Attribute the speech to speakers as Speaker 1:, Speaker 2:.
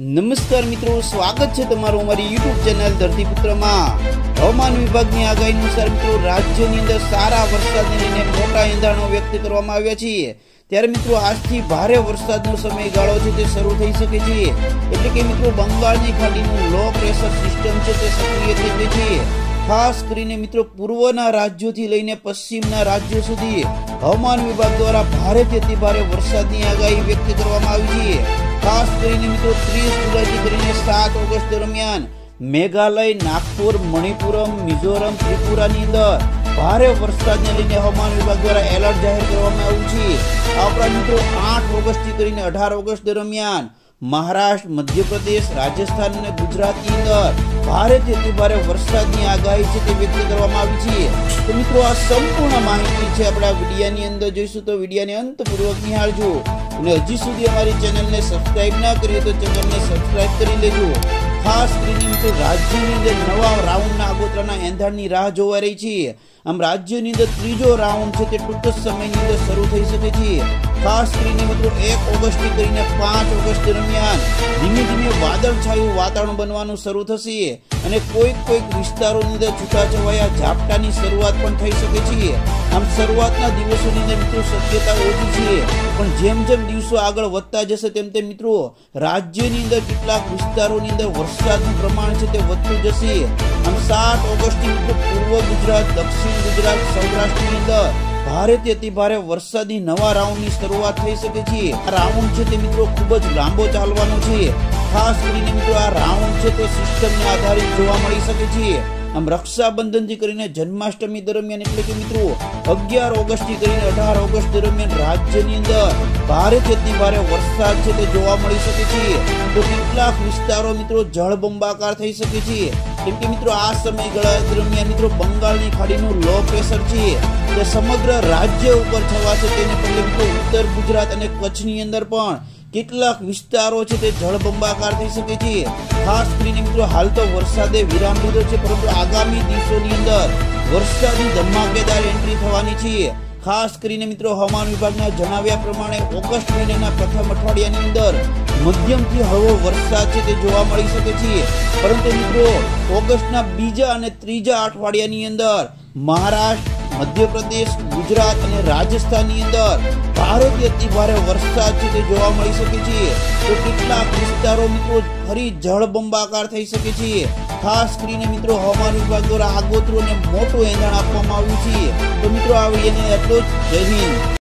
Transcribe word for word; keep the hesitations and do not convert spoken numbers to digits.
Speaker 1: नमस्कार मित्रों, स्वागत है तमारू अमारी यूट्यूब चेनल धरतीपुत्र में। हवामान विभागनी आगाही अनुसार मित्रों राज्यनी अंदर सारा वरसादने लईने मोटा एंधाणो व्यक्त करवामां आव्या छे। त्यारे मित्रों આજથી ભારે વરસાદનો સમયગાળો છે તે શરૂ થઈ શકે છે। એટલે કે મિત્રો બંગાળની ખાડીનું લો પ્રેશર સિસ્ટમ છે તે સક્રિય થઈ ગઈ છે। ખાસ કરીને મિત્રો પૂર્વના રાજ્યોથી લઈને પશ્ચિમના રાજ્યો સુધી હવામાન વિભાગ દ્વારા ભારેથી અતિ ભારે વરસાદની આગાહી વ્યક્ત કરવામાં આવી છે। खास કરીને મિત્રો ત્રીસ જુલાઈથી કરીને સાત ઓગસ્ટ દરમિયાન મેઘાલય, નાગપુર, મણિપુરમ, મિઝોરમ, ત્રિપુરાની અંદર ભારે વરસાદને લઈને હવામાન વિભાગ દ્વારા એલર્ટ જાહેર કરવામાં આવ્યું છે। આ ઉપરાંત મિત્રો આઠ ઓગસ્ટથી કરીને અઢાર ઓગસ્ટ દરમિયાન મહારાષ્ટ્ર, મધ્યપ્રદેશ, રાજસ્થાન અને ગુજરાતની અંદર ભારેથી અતિ ભારે વરસાદની આગાહી છે તે વ્યક્ત કરવામાં આવી છે। તો મિત્રો આ સંપૂર્ણ માહિતી છે આપણે આ વિડિયોની અંદર જોઈશું, તો વિડિયોને અંતપૂર્વક નિહાળજો અને હજી સુધી અમારી ચેનલને સબસ્ક્રાઇબ ના કરી તો ચેનલને સબસ્ક્રાઇબ કરી લેજો। ખાસ કરીને મિત્રો રાજ્યની અંદર નવા રાઉન્ડના આગોતરાના એંધાણની રાહ જોવા રહી છે। આમ રાજ્યની અંદર ત્રીજો રાઉન્ડ છે તે ટૂંક જ સમયની અંદર શરૂ થઈ શકે છે। ખાસ કરીને મિત્રો એક ઓગસ્ટથી કરીને પાંચ ઓગસ્ટ દરમિયાન ધીમે ધીમે વાદળછાયું વાતાવરણ બનવાનું શરૂ થશે અને કોઈક કોઈક વિસ્તારોની અંદર છૂટાછવાયા ઝાપટાની શરૂઆત પણ થઈ શકે છે। આમ શરૂઆતના દિવસોની અંદર મિત્રો શક્યતા ઓછી છે, પણ જેમ જેમ દિવસો આગળ વધતા જશે તેમ તેમ મિત્રો રાજ્યની અંદર કેટલાક વિસ્તારોની અંદર વરસાદનું પ્રમાણ છે તે વધતું જશે। આમ સાત ઓગસ્ટથી મિત્રો પૂર્વ ગુજરાત, દક્ષિણ ગુજરાત, સૌરાષ્ટ્રની અંદર ભારેથી અતિ ભારે વરસાદની નવા રાઉન્ડની શરૂઆત થઈ શકે છે। આ રાઉન્ડ છે તે મિત્રો ખૂબ જ લાંબો ચાલવાનો છે। ખાસ કરીને મિત્રો આ રાઉન્ડ છે તે સિસ્ટમને આધારિત જોવા મળી શકે છે। આમ રક્ષાબંધનથી કરીને જન્માષ્ટમી દરમિયાન એટલે કે મિત્રો અગિયાર ઓગસ્ટથી કરીને અઢાર ઓગસ્ટ દરમિયાન રાજ્યની અંદર ભારેથી અતિ ભારે વરસાદ છે તે જોવા મળી શકે છે। તો કેટલાક વિસ્તારો મિત્રો જળબંબાકાર થઈ શકે છે, કેમ કે મિત્રો આ સમયગાળા દરમિયાન મિત્રો બંગાળની ખાડીનું લો પ્રેશર છે તે સમગ્ર રાજ્ય ઉપર છવાશે। તેને પગલે મિત્રો ઉત્તર ગુજરાત અને કચ્છની અંદર પણ કેટલાક વિસ્તારો છે તે જળબંબાકાર થઈ શકે છે। ખાસ કરીને મિત્રો હાલ તો વરસાદે વિરામ લીધો છે, પરંતુ આગામી દિવસોની અંદર વરસાદની ધમાકેદાર એન્ટ્રી થવાની છે। ખાસ કરીને મિત્રો હવામાન વિભાગના જણાવ્યા પ્રમાણે ઓગસ્ટ મહિનાના પ્રથમ અઠવાડિયાની અંદર મધ્યમથી હળવો વરસાદ છે તે જોવા મળી શકે છે, પરંતુ મિત્રો ઓગસ્ટના બીજા અને ત્રીજા અઠવાડિયાની અંદર મહારાષ્ટ્ર, મધ્યપ્રદેશ, ગુજરાત અને રાજસ્થાનની અંદર ભારેથી અતિ ભારે વરસાદ છે તે જોવા મળી શકે છે। તો કેટલાક વિસ્તારો મિત્રો ફરી જળબંબાકાર થઈ શકે છે। ખાસ કરીને મિત્રો હવામાન વિભાગ દ્વારા આગોતરું અને મોટું એંધાણ આપવામાં આવ્યું છે। તો મિત્રો આ વિડીયોને એટલું જ। જય હિન્દ।